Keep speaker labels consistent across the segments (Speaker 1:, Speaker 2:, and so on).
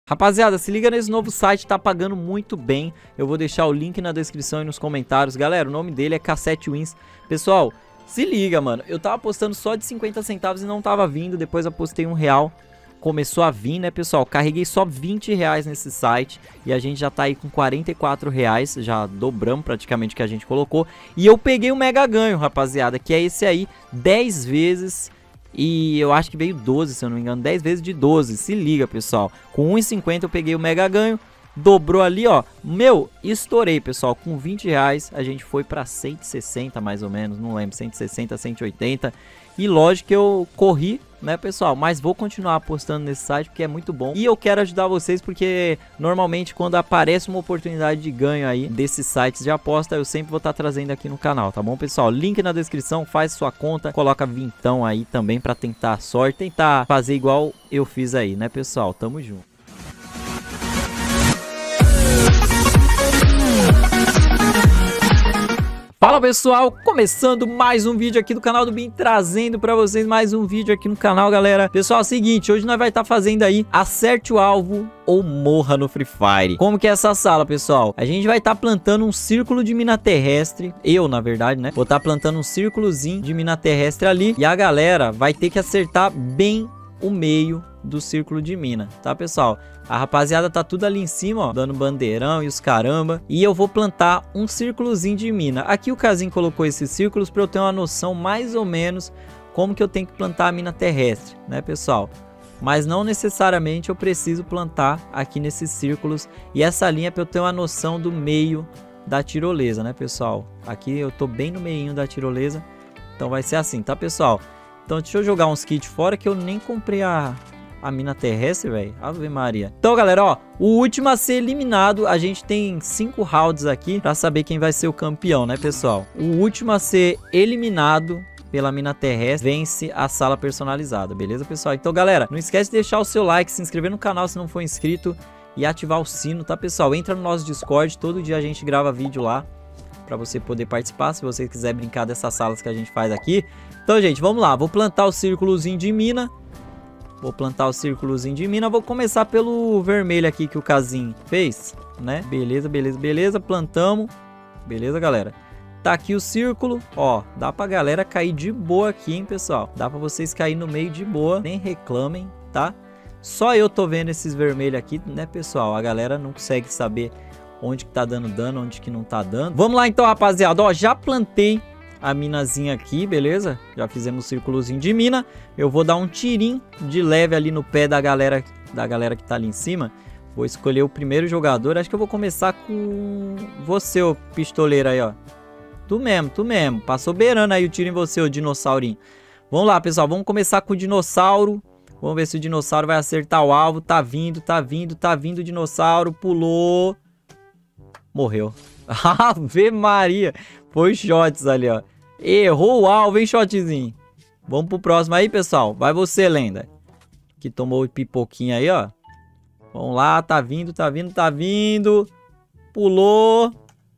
Speaker 1: Rapaziada, se liga nesse novo site, tá pagando muito bem. Eu vou deixar o link na descrição e nos comentários. Galera, o nome dele é Cassette Wins. Pessoal, se liga, mano. Eu tava apostando só de 50 centavos e não tava vindo. Depois apostei R$1. Começou a vir, né, pessoal? Carreguei só R$20 nesse site. E a gente já tá aí com R$44. Já dobramos praticamente o que a gente colocou. E eu peguei o mega ganho, rapaziada. Que é esse aí, 10 vezes... E eu acho que veio 12, se eu não me engano, 10 vezes de 12, se liga, pessoal. Com 1,50 eu peguei o mega ganho, dobrou ali, ó. Meu, estourei, pessoal, com R$20 a gente foi pra 160 mais ou menos, não lembro, 160, 180. E lógico que eu corri, né, pessoal, mas vou continuar apostando nesse site porque é muito bom. E eu quero ajudar vocês porque normalmente quando aparece uma oportunidade de ganho aí desses sites de aposta, eu sempre vou estar trazendo aqui no canal, tá bom, pessoal? Link na descrição, faz sua conta, coloca vintão aí também pra tentar a sorte, tentar fazer igual eu fiz aí, né, pessoal? Tamo junto. Fala, pessoal, começando mais um vídeo aqui do canal do Bin, trazendo pra vocês mais um vídeo aqui no canal, galera. Pessoal, é o seguinte, hoje nós vai estar fazendo aí acerte o alvo ou morra no Free Fire. Como que é essa sala, pessoal? A gente vai estar plantando um círculo de mina terrestre, na verdade, né? Vou estar plantando um círculozinho de mina terrestre ali e a galera vai ter que acertar bem o meio do círculo de mina, tá, pessoal? A rapaziada tá tudo ali em cima, ó, dando bandeirão e os caramba. E eu vou plantar um círculozinho de mina. Aqui o Casinho colocou esses círculos para eu ter uma noção mais ou menos como que eu tenho que plantar a mina terrestre, né, pessoal? Mas não necessariamente eu preciso plantar aqui nesses círculos. E essa linha é para eu ter uma noção do meio da tirolesa, né, pessoal? Aqui eu tô bem no meinho da tirolesa, então vai ser assim, tá, pessoal? Então deixa eu jogar uns kits fora que eu nem comprei a mina terrestre, velho. Ave Maria. Então, galera, ó, o último a ser eliminado, a gente tem 5 rounds aqui pra saber quem vai ser o campeão, né, pessoal? O último a ser eliminado pela mina terrestre vence a sala personalizada, beleza, pessoal? Então, galera, não esquece de deixar o seu like, se inscrever no canal se não for inscrito e ativar o sino, tá, pessoal? Entra no nosso Discord, todo dia a gente grava vídeo lá pra você poder participar, se você quiser brincar dessas salas que a gente faz aqui. Então, gente, vamos lá. Vou plantar o círculozinho de mina. Vou começar pelo vermelho aqui que o Casinho fez, né? Beleza, beleza, beleza. Plantamos. Beleza, galera. Tá aqui o círculo. Ó, dá pra galera cair de boa aqui, hein, pessoal? Dá pra vocês cair no meio de boa. Nem reclamem, tá? Só eu tô vendo esses vermelhos aqui, né, pessoal? A galera não consegue saber onde que tá dando dano, onde que não tá dando. Vamos lá, então, rapaziada. Ó, já plantei a minazinha aqui, beleza? Já fizemos um círculozinho de mina. Eu vou dar um tirinho de leve ali no pé da galera que tá ali em cima. Vou escolher o primeiro jogador. Acho que eu vou começar com você, ô pistoleiro aí, ó. Tu mesmo. Passou beirando aí o tiro em você, ô dinossaurinho. Vamos lá, pessoal. Vamos começar com o dinossauro. Vamos ver se o dinossauro vai acertar o alvo. Tá vindo o dinossauro. Pulou. Morreu. Ave Maria. Foi shots ali, ó. Errou o alvo, hein, shotzinho. Vamos pro próximo aí, pessoal. Vai você, lenda. Que tomou o pipoquinho aí, ó. Vamos lá, tá vindo. Pulou.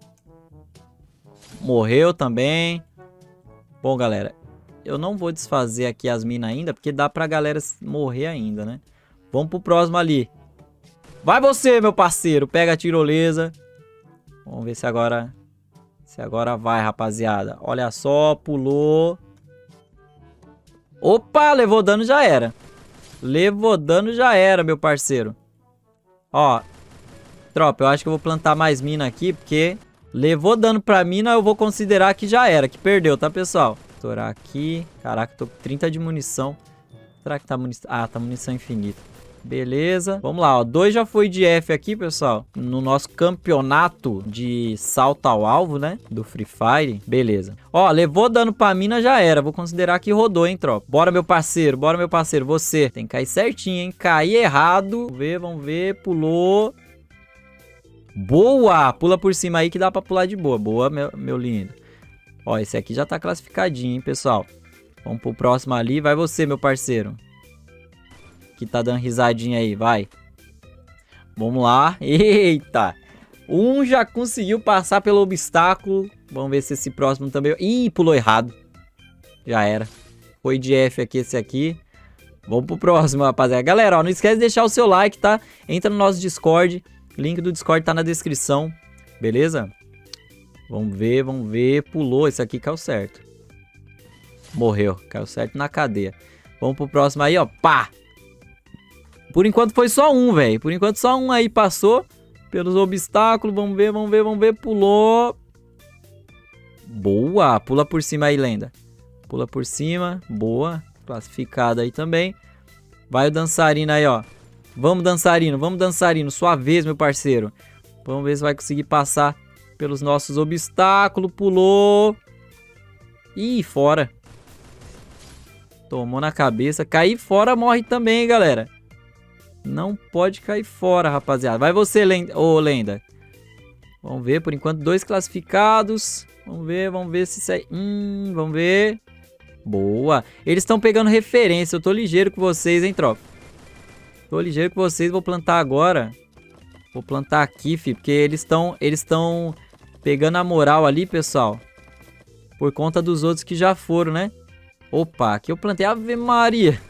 Speaker 1: Morreu também. Bom, galera, eu não vou desfazer aqui as minas ainda, porque dá pra galera morrer ainda, né? Vamos pro próximo ali. Vai você, meu parceiro. Pega a tirolesa. Vamos ver se agora vai, rapaziada. Olha só, pulou. Opa, levou dano, já era. Meu parceiro. Ó, tropa, eu acho que eu vou plantar mais mina aqui, porque levou dano pra mina, eu vou considerar que já era, que perdeu, tá, pessoal? Estourar aqui. Caraca, tô com 30 de munição. Será que tá munição? Ah, tá munição infinita. Beleza, vamos lá, ó, 2 já foi de F aqui, pessoal, no nosso campeonato de salto ao alvo, né, do Free Fire, beleza. Ó, levou dano pra mina, já era, vou considerar que rodou, hein, tropa. Bora, meu parceiro, você tem que cair certinho, hein, cair errado, vamos ver, pulou. Boa, pula por cima aí que dá pra pular de boa, meu lindo. Ó, esse aqui já tá classificadinho, hein, pessoal. Vamos pro próximo ali, vai você, meu parceiro. Que tá dando risadinha aí, vai. Vamos lá. Eita. Um já conseguiu passar pelo obstáculo. Vamos ver se esse próximo também... Ih, pulou errado. Já era. Foi de F aqui esse aqui. Vamos pro próximo, rapaziada. Galera, ó, não esquece de deixar o seu like, tá? Entra no nosso Discord. Link do Discord tá na descrição. Beleza? Vamos ver, vamos ver. Pulou, esse aqui caiu certo. Morreu, caiu certo na cadeia. Vamos pro próximo aí, ó. Pá! Por enquanto foi só um, velho. Por enquanto só um aí passou pelos obstáculos. Vamos ver, vamos ver, vamos ver. Pulou. Boa! Pula por cima aí, lenda. Pula por cima. Boa. Classificado aí também. Vai o dançarino aí, ó. Vamos, dançarino. Vamos, dançarino. Sua vez, meu parceiro. Vamos ver se vai conseguir passar pelos nossos obstáculos. Pulou. Ih, fora. Tomou na cabeça. Cair fora morre também, hein, galera. Não pode cair fora, rapaziada. Vai você, lenda. Ô, lenda. Vamos ver, por enquanto, 2 classificados. Vamos ver se sai. Vamos ver. Boa. Eles estão pegando referência. Eu tô ligeiro com vocês, hein, tropa. Tô ligeiro com vocês. Vou plantar agora. Vou plantar aqui, fi. Porque eles estão pegando a moral ali, pessoal. Por conta dos outros que já foram, né? Opa, aqui eu plantei. Ave Maria.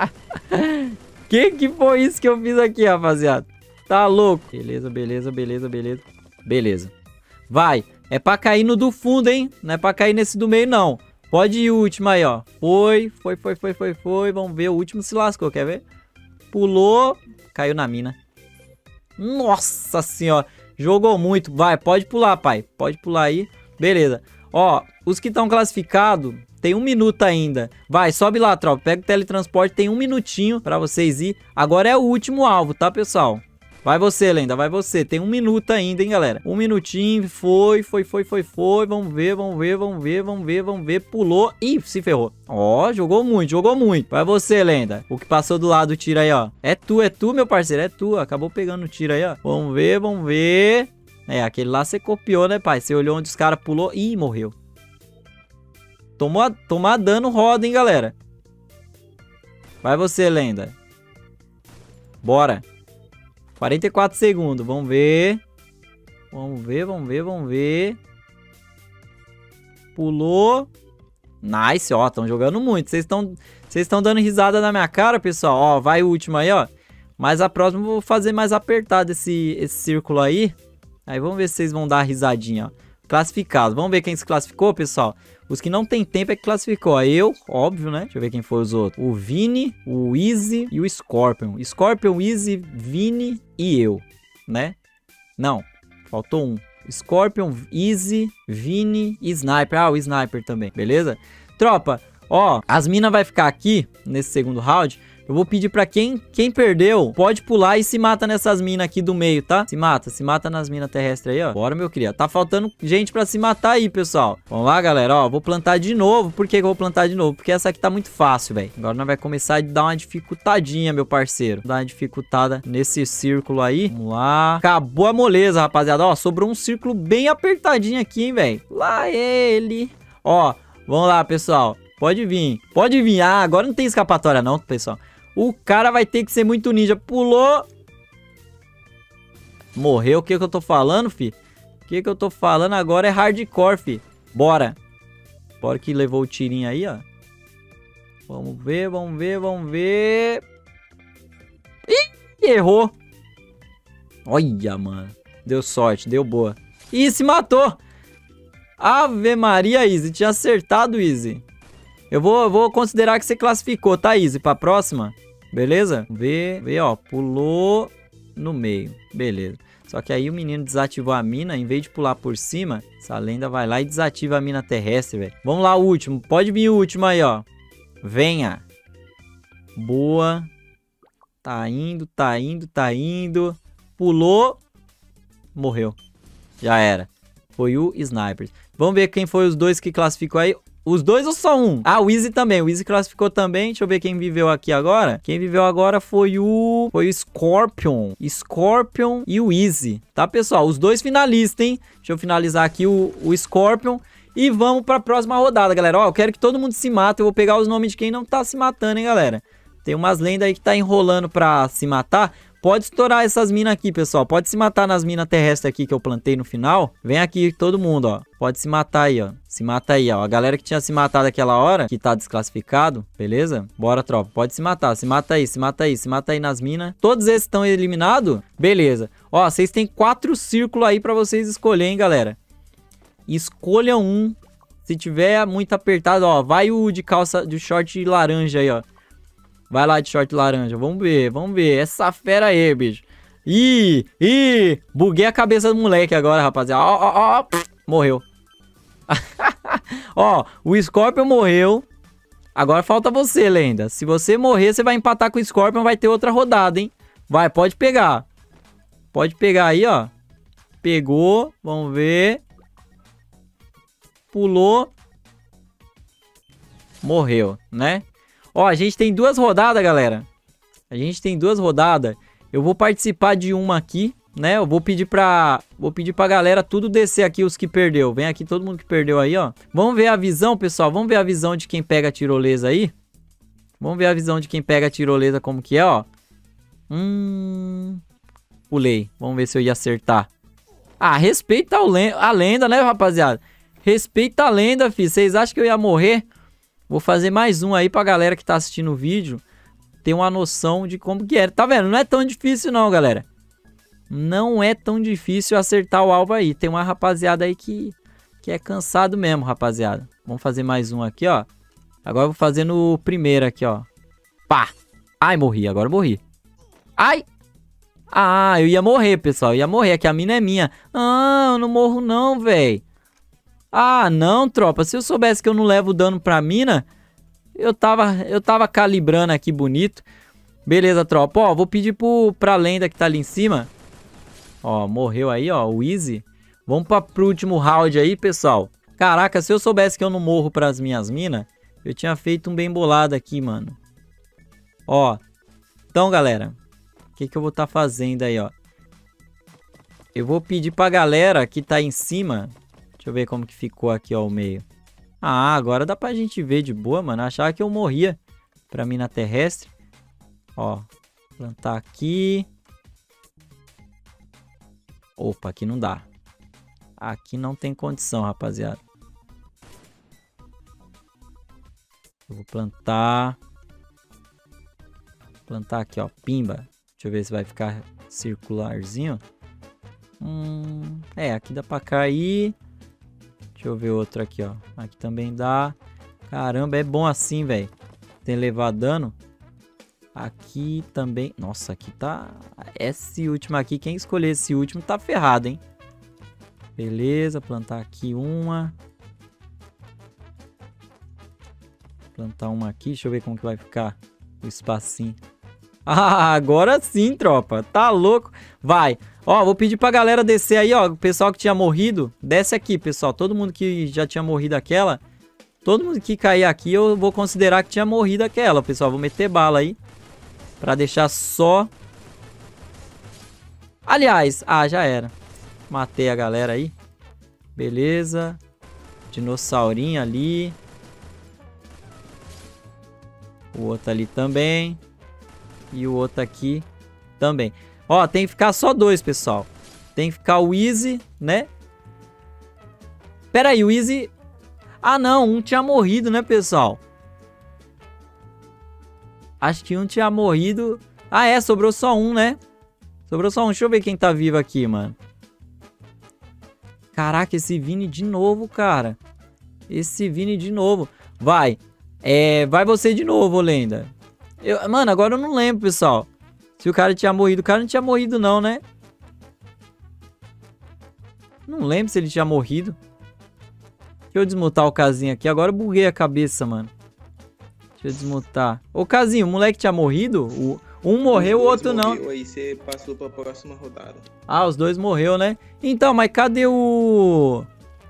Speaker 1: Que foi isso que eu fiz aqui, rapaziada? Tá louco. Beleza, beleza, beleza, beleza. Beleza. Vai. É pra cair no do fundo, hein? Não é pra cair nesse do meio, não. Pode ir o último aí, ó. Foi. Vamos ver, o último se lascou, quer ver? Pulou. Caiu na mina. Nossa senhora. Jogou muito. Vai, pode pular, pai. Pode pular aí. Beleza. Ó, os que estão classificados... Tem 1 minuto ainda. Vai, sobe lá, tropa. Pega o teletransporte. Tem 1 minutinho pra vocês ir. Agora é o último alvo, tá, pessoal? Vai você, lenda. Vai você. Tem 1 minuto ainda, hein, galera? 1 minutinho. Foi. Vamos ver. Pulou. Ih, se ferrou. Ó, jogou muito. Vai você, lenda. O que passou do lado, tira aí, ó. É tu, meu parceiro. É tu. Acabou pegando o tiro aí, ó. Vamos ver. É, aquele lá você copiou, né, pai? Você olhou onde os caras pulou. Ih, morreu. Tomar dano roda, hein, galera. Vai você, lenda. Bora. 44 segundos. Vamos ver. Pulou. Nice, ó. Estão jogando muito. Vocês estão dando risada na minha cara, pessoal. Ó, vai o último aí, ó. Mas a próxima eu vou fazer mais apertado esse círculo aí. Aí vamos ver se vocês vão dar a risadinha, ó. Classificado. Vamos ver quem se classificou, pessoal. Os que não tem tempo é que classificou. Eu, óbvio, né? Deixa eu ver quem foi os outros. O Vini, o Easy e o Scorpion. Scorpion, Easy, Vini e eu, né? Não, faltou um. Scorpion, Easy, Vini e Sniper. Ah, o Sniper também, beleza? Tropa, ó, as minas vai ficar aqui nesse segundo round. Eu vou pedir pra quem perdeu, pode pular e se mata nessas minas aqui do meio, tá? Se mata nas minas terrestres aí, ó. Bora, meu querido. Tá faltando gente pra se matar aí, pessoal. Vamos lá, galera, ó. Vou plantar de novo. Por que eu vou plantar de novo? Porque essa aqui tá muito fácil, velho. Agora nós vai começar a dar uma dificultadinha, meu parceiro. Dar uma dificultada nesse círculo aí. Vamos lá. Acabou a moleza, rapaziada. Ó, sobrou um círculo bem apertadinho aqui, hein, velho. Lá ele. Ó, vamos lá, pessoal. Pode vir. Pode vir. Ah, agora não tem escapatória não, pessoal. O cara vai ter que ser muito ninja. Pulou. Morreu. O que eu tô falando, fi? O que eu tô falando agora é hardcore, fi. Bora. Bora que levou o tirinho aí, ó. Vamos ver. Ih, errou. Olha, mano. Deu sorte, deu boa. Ih, se matou. Ave Maria, Easy. Tinha acertado, Easy. Eu vou considerar que você classificou, tá, Easy? Pra próxima. Beleza? Vê, ó. Pulou no meio. Beleza. Só que aí o menino desativou a mina. Em vez de pular por cima, essa lenda vai lá e desativa a mina terrestre, velho. Vamos lá, o último. Pode vir o último aí, ó. Venha. Boa. Tá indo. Pulou. Morreu. Já era. Foi o Sniper. Vamos ver quem foi os dois que classificou aí. Os dois ou só um? Ah, o Easy também. O Easy classificou também. Deixa eu ver quem viveu aqui agora. Quem viveu agora foi o Scorpion. Scorpion e o Easy. Tá, pessoal? Os dois finalistas, hein? Deixa eu finalizar aqui o Scorpion. E vamos pra próxima rodada, galera. Ó, eu quero que todo mundo se mate. Eu vou pegar os nomes de quem não tá se matando, hein, galera? Tem umas lendas aí que tá enrolando pra se matar. pode estourar essas minas aqui, pessoal. Pode se matar nas minas terrestres aqui que eu plantei no final. Vem aqui todo mundo, ó. Pode se matar aí, ó. Se mata aí, ó. A galera que tinha se matado aquela hora, que tá desclassificado, beleza? Bora, tropa. Pode se matar. Se mata aí, se mata aí, se mata aí nas minas. Todos esses estão eliminados? Beleza. Ó, vocês têm 4 círculos aí pra vocês escolherem, galera. Escolham um. Se tiver muito apertado, ó. Vai o de calça, de short laranja aí, ó. Vai lá de short laranja. Vamos ver, vamos ver. Essa fera aí, bicho. Ih, buguei a cabeça do moleque agora, rapaziada. Ó. Morreu. Ó, o Scorpion morreu. Agora falta você, lenda. Se você morrer, você vai empatar com o Scorpion. Vai ter outra rodada, hein? Vai, pode pegar. Pode pegar aí, ó. Pegou, vamos ver. Pulou. Morreu, né? Ó, a gente tem 2 rodadas, galera. A gente tem 2 rodadas. Eu vou participar de uma aqui, né? Eu vou pedir pra galera tudo descer aqui, os que perdeu. Vem aqui todo mundo que perdeu aí, ó. Vamos ver a visão, pessoal. Vamos ver a visão de quem pega a tirolesa aí. Vamos ver a visão de quem pega a tirolesa como que é, ó. Pulei. Vamos ver se eu ia acertar. Ah, respeita a lenda, né, rapaziada? Respeita a lenda, filho. Vocês acham que eu ia morrer? Vou fazer mais um aí pra galera que tá assistindo o vídeo ter uma noção de como que era. Tá vendo? Não é tão difícil não, galera. Não é tão difícil acertar o alvo aí. Tem uma rapaziada aí que é cansado mesmo, rapaziada. Vamos fazer mais um aqui, ó. Agora eu vou fazer no primeiro aqui, ó. Pá! Ai, morri. Agora eu morri. Ai! Ah, eu ia morrer, pessoal. Eu ia morrer. Aqui a mina é minha. Ah, eu não morro não, velho. Ah, não, tropa. Se eu soubesse que eu não levo dano pra mina, eu tava calibrando aqui bonito. Beleza, tropa. Ó, vou pedir pra lenda que tá ali em cima. Ó, morreu aí, ó, o Easy. Vamos pro último round aí, pessoal. Caraca, se eu soubesse que eu não morro pras minhas minas, eu tinha feito um bem bolado aqui, mano. Ó, então, galera, o que eu vou estar fazendo aí, ó? Eu vou pedir pra galera que tá em cima. Deixa eu ver como que ficou aqui, ó, o meio. Ah, agora dá pra gente ver de boa, mano. Achava que eu morria pra mina terrestre. Ó, plantar aqui. Opa, aqui não dá. Aqui não tem condição, rapaziada. Eu vou plantar. Plantar aqui, ó, pimba. Deixa eu ver se vai ficar circularzinho. É, aqui dá pra cair. Deixa eu ver outro aqui, ó. Aqui também dá. Caramba, é bom assim, velho. Tem levar dano. Aqui também. Nossa, aqui tá... Esse último aqui, quem escolher esse último tá ferrado, hein? Beleza, plantar aqui uma. Plantar uma aqui. Deixa eu ver como que vai ficar o espacinho. Ah, agora sim, tropa. Tá louco. Vai. Ó, vou pedir pra galera descer aí, ó. O pessoal que tinha morrido, desce aqui, pessoal. Todo mundo que já tinha morrido aquela. Todo mundo que cair aqui, eu vou considerar que tinha morrido aquela, pessoal. Vou meter bala aí. Pra deixar só... Aliás, já era. Matei a galera aí. Beleza. Dinossaurinho ali. O outro ali também. E o outro aqui também. Ó, tem que ficar só 2, pessoal. Tem que ficar o Easy, né? Pera aí, o Easy... Ah, não. Um tinha morrido, né, pessoal? Acho que um tinha morrido. Ah, é. Sobrou só um, né? Sobrou só um. Deixa eu ver quem tá vivo aqui, mano. Caraca, esse Vini de novo, cara. Esse Vini de novo. Vai. Vai você de novo, lenda. Mano, agora eu não lembro, pessoal. Se o cara tinha morrido. O cara não tinha morrido, não, né? Não lembro se ele tinha morrido. Deixa eu desmutar o casinho aqui. Agora eu buguei a cabeça, mano. Deixa eu desmutar. Ô, casinho, o moleque tinha morrido? Um morreu, o outro não.
Speaker 2: Aí você passou pra próxima rodada.
Speaker 1: Ah, os dois morreu, né? Então, mas cadê o...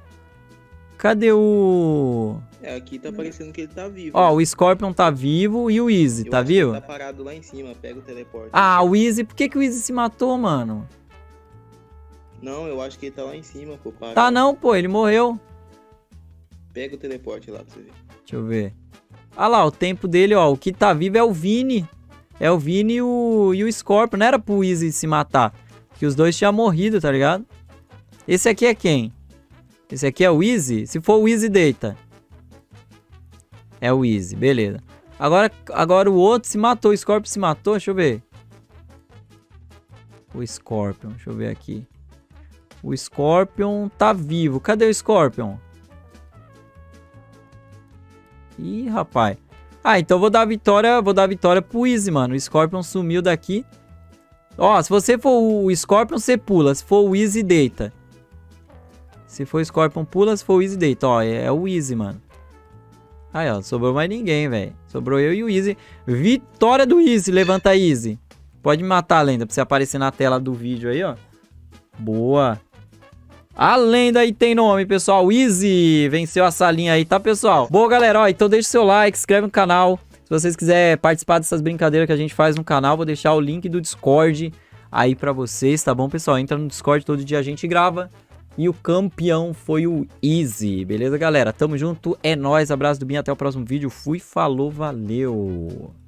Speaker 2: Aqui tá parecendo que ele tá vivo.
Speaker 1: Ó, o Scorpion tá vivo e o Easy, tá vivo?
Speaker 2: Ele tá parado lá em cima, pega o teleporte.
Speaker 1: Ah, o Easy... Por que o Easy se matou, mano?
Speaker 2: Não, eu acho que ele tá lá em cima, pô. Parado.
Speaker 1: Tá não, pô, ele morreu.
Speaker 2: Pega o teleporte lá pra você ver.
Speaker 1: Deixa eu ver. Ah lá, o tempo dele, ó. O que tá vivo é o Vini. é o Vini e o Scorpion. Não era pro Easy se matar, que os dois tinham morrido, tá ligado? Esse aqui é quem? Esse aqui é o Easy? Se for o Easy, deita. É o Easy, beleza. Agora o outro se matou, o Scorpion se matou, deixa eu ver. O Scorpion, deixa eu ver aqui. O Scorpion tá vivo. Cadê o Scorpion? Ih, rapaz. Ah, então vou dar a vitória pro Easy, mano. O Scorpion sumiu daqui. Ó, se você for o Scorpion, você pula. Se for o Easy, deita. Se for o Scorpion, pula. Se for o Easy, deita. Ó, é o Easy, mano. Aí, ó, sobrou mais ninguém, velho. Sobrou eu e o Easy. Vitória do Easy. Levanta, Easy. Pode me matar a lenda pra você aparecer na tela do vídeo aí, ó. Boa. A lenda aí tem nome, pessoal. Easy venceu a salinha aí, tá, pessoal? Boa, galera. Ó, então deixa o seu like, se inscreve no canal. Se vocês quiserem participar dessas brincadeiras que a gente faz no canal, vou deixar o link do Discord aí pra vocês, tá bom, pessoal? Entra no Discord, todo dia a gente grava. E o campeão foi o Easy. Beleza, galera? Tamo junto. É nóis. Abraço do Bin. Até o próximo vídeo. Fui, falou, valeu.